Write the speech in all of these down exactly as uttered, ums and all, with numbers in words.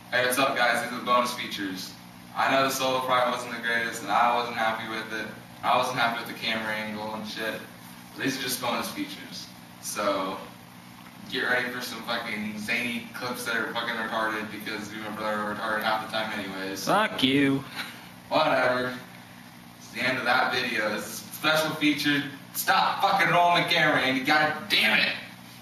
Hey, what's up, guys? These are the bonus features. I know the solo probably wasn't the greatest, and I wasn't happy with it. I wasn't happy with the camera angle and shit. But these are just bonus features. So, get ready for some fucking zany clips that are fucking retarded, because you remember they're retarded half the time anyways. Fuck you. Whatever. It's the end of that video. This is a special feature. Stop fucking rolling the camera, Andy. God damn it.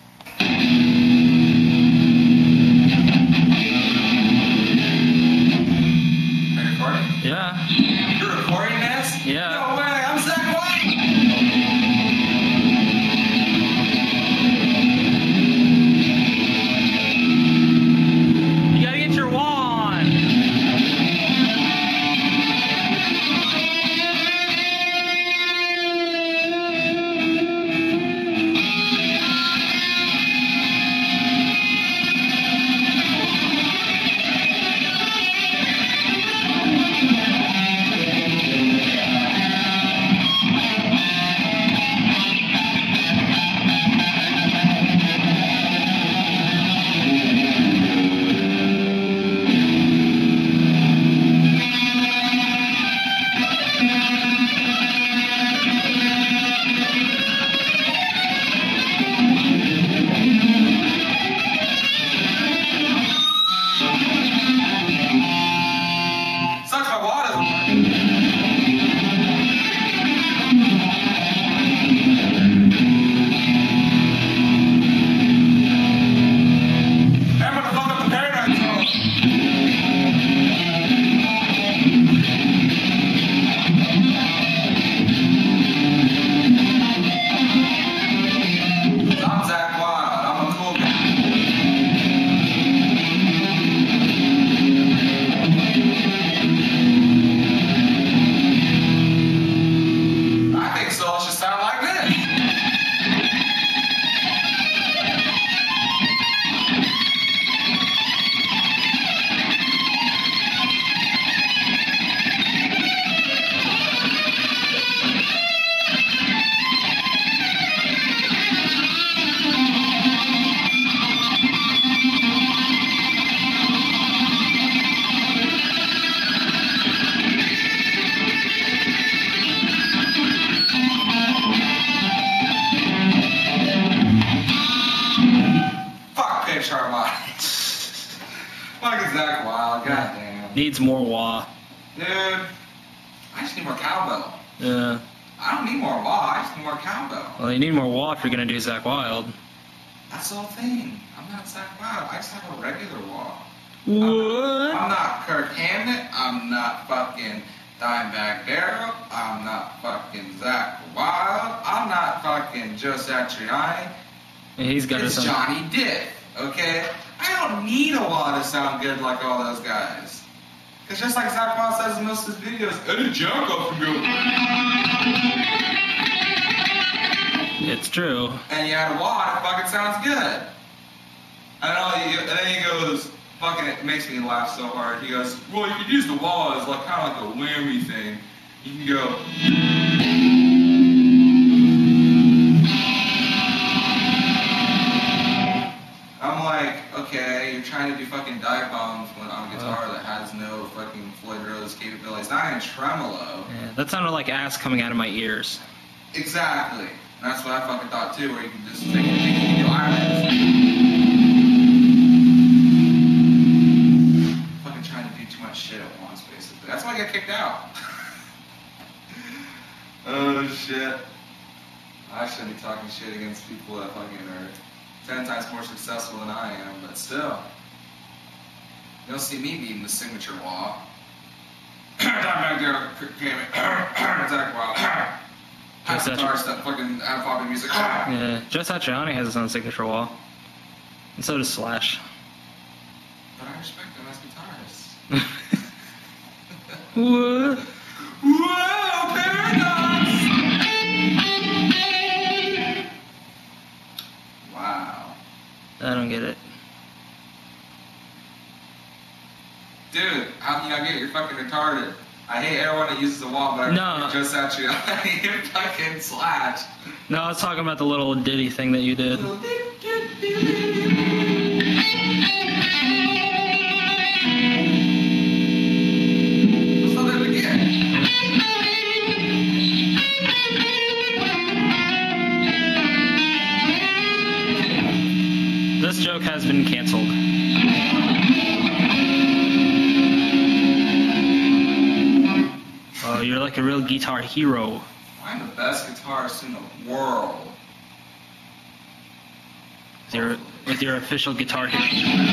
Yeah. You're recording this? Yeah. No way, I'm Zach White! You gotta get your wall on. Fucking Zach Wild, goddamn. Needs more wah. Dude, I just need more cowbell. Yeah. I don't need more wah, I just need more cowbell. Well, you need more wah if you're gonna do Zach Wild. That's the whole thing. I'm not Zach Wild, I just have a regular wah. What? I'm not, I'm not Kirk Hammett, I'm not fucking Dimebag Darrell, I'm not fucking Zach Wild, I'm not fucking Joe Satriani. And he's got It's his own. Jonny Diff, okay? I don't need a wah to sound good like all those guys. Because just like Zach Wild says in most of his videos, edit jump up and go. It's true. And you add a wah, it fucking sounds good. I know, and then he goes, fucking, it makes me laugh so hard. He goes, well, you could use the wah as like kind of like a whammy thing. You can go. I'm like, okay, you're trying to do fucking dive bombs on a guitar that has no fucking Floyd Rose capabilities. Not even tremolo. Yeah, that sounded like ass coming out of my ears. Exactly. And that's what I fucking thought too, where you can just take anything you can do irons. Fucking trying to do too much shit at once, basically. That's why I got kicked out. Oh shit. I shouldn't be talking shit against people that fucking are ten times more successful than I am, but still. You don't see me beating the signature wah. Back there, damn it. Zach Wild. Half guitar stuff, fucking out of popping music. Yeah, Joe Satriani has his own signature wall. And so does Slash. But I respect them as guitarists. What? Whoa, paradox! Wow. I don't get it. Dude, how can you not get it? You're fucking retarded. I hate everyone that uses the wall, but I no. just at you. You're fucking Slash. No, I was talking about the little ditty thing that you did. like a real guitar hero. I'm the best guitarist in the world. With your, with your official guitar hero.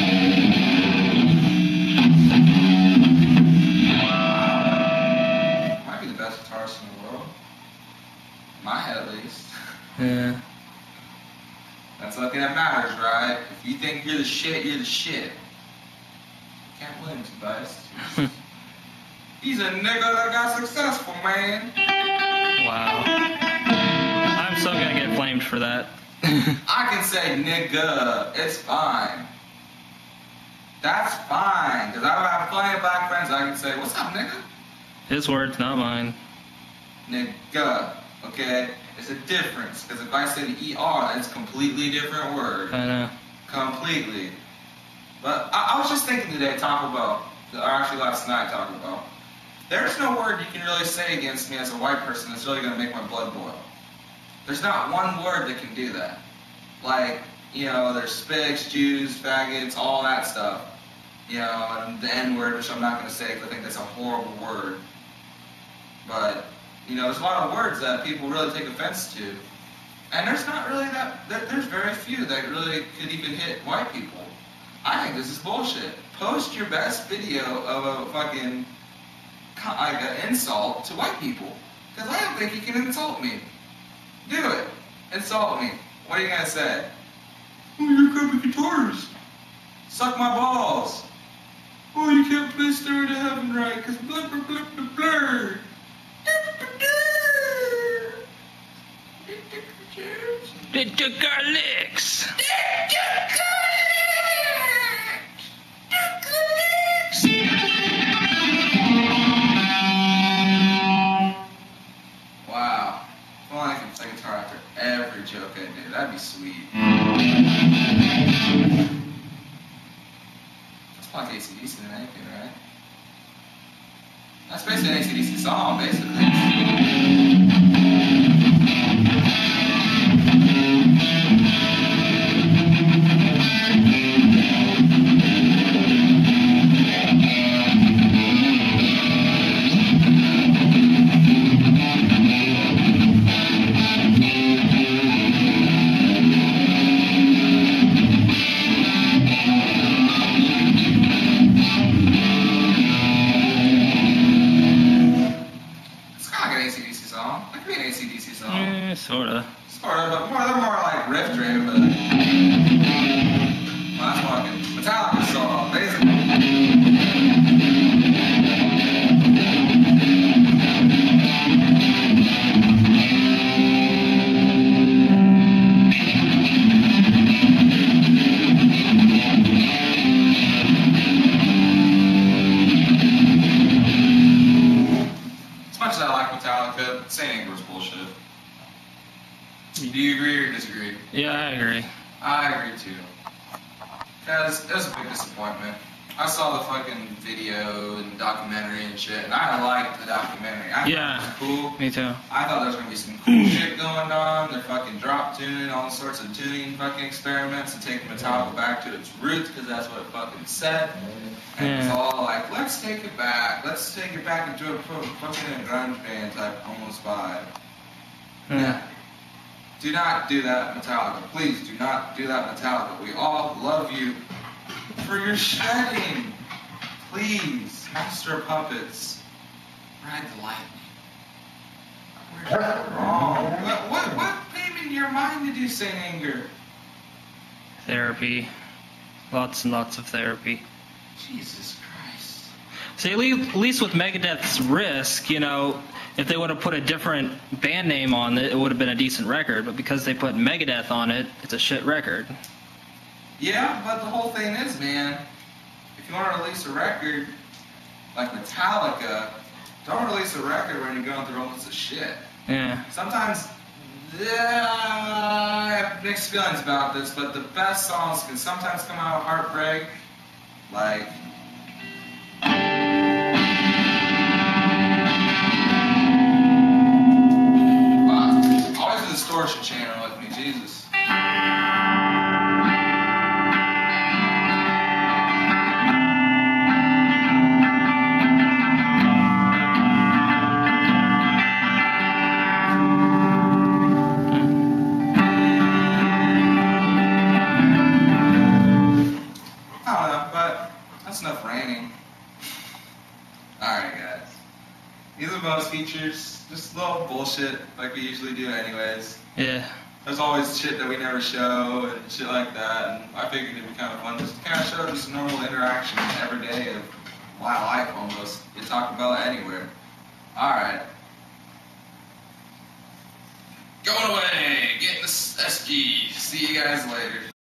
Might be the best guitarist in the world. In my head, at least. Yeah. That's nothing that matters, right? If you think you're the shit, you're the shit. Can't win, Tobias. He's a nigga that got successful, man. Wow. I'm so gonna get flamed for that. I can say nigga. It's fine. That's fine. Because I have plenty of black friends I can say, what's up, nigga? His words, not mine. Nigga. Okay? It's a difference. Because if I say the E R, it's a completely different word. I know. Completely. But I, I was just thinking today, Taco Bell. Or actually last night, Taco Bell. There's no word you can really say against me as a white person that's really going to make my blood boil. There's not one word that can do that. Like, you know, there's spics, Jews, faggots, all that stuff. You know, and the N-word, which I'm not going to say because I think that's a horrible word. But, you know, there's a lot of words that people really take offense to. And there's not really that, there, there's very few that really could even hit white people. I think this is bullshit. Post your best video of a fucking, like an insult to white people. Because I don't think you can insult me. Do it. Insult me. What are you going to say? Oh, you're a crappy guitarist. Suck my balls. Oh, you can't play Stairway to Heaven right because blah, blah, blah, blah, blah. They took our licks. Wow. If only I could play guitar after every joke I do. That'd be sweet. That's like A C D C than anything, right? That's basically an A C D C song, basically. Sorta. Sorta, but more, they're more like riff driven, but well, that's fucking Metallica song, basically. As much as I like Metallica, Saint Anger's bullshit. Do you agree or disagree? Yeah, I agree. I agree too. Because it was a big disappointment. I saw the fucking video and documentary and shit, and I liked the documentary. I Yeah. thought it was cool. Me too. I thought there was going to be some cool shit going on. They're fucking drop tuning, all sorts of tuning fucking experiments and taking Metallica back to its roots because that's what it fucking said. And Yeah. it was all like, let's take it back. Let's take it back into a fucking grunge band type almost vibe. Yeah. Yeah. Do not do that, Metallica. Please do not do that, Metallica. We all love you for your shedding. Please, Master of Puppets, ride the lightning. Where's that wrong? What, what, what came into your mind to do Saint Anger? Therapy. Lots and lots of therapy. Jesus Christ. See, at le- at least with Megadeth's Risk, you know, if they would have put a different band name on it, it would have been a decent record. But because they put Megadeth on it, it's a shit record. Yeah, but the whole thing is, man, if you want to release a record like Metallica, don't release a record when you're going through all this shit. Yeah. Sometimes, yeah, I have mixed feelings about this, but the best songs can sometimes come out of heartbreak, like... Wow, always a distortion channel with me, Jesus. I don't know, but that's enough ranting. Alright, guys. These are bonus features. Just little bullshit like we usually do anyways. Yeah. There's always shit that we never show and shit like that, and I figured it'd be kind of fun just to kind of show just normal interaction every day of wow life almost. You talk about it anywhere. Alright. Going away, getting this S G. See you guys later.